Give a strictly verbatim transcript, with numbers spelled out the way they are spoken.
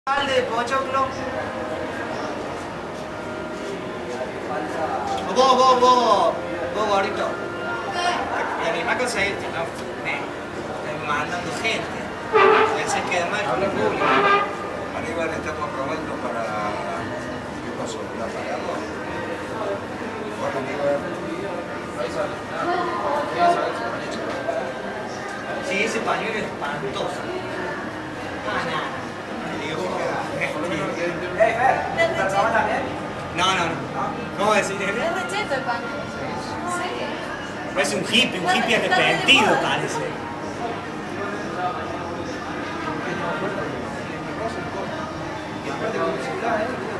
Alde de pochoclo. Vos, vos, vos, vos, gordito. Y a mí me ha conseguido, no, me, me mandando gente. Pensé que además Habla es público. Aníbal, estamos probando para... ¿Qué pasó? ¿La apagamos? Bueno, Aníbal. Sí, ese pañuelo es espantoso. Ah, nada. Hey, Fer, ¿te lo tomas también? No, no, no. ¿Cómo decir? Es recheto el pan. Sí. Parece un hippie, un hippie arrepentido parece. Y aparte con el celular, ¿eh?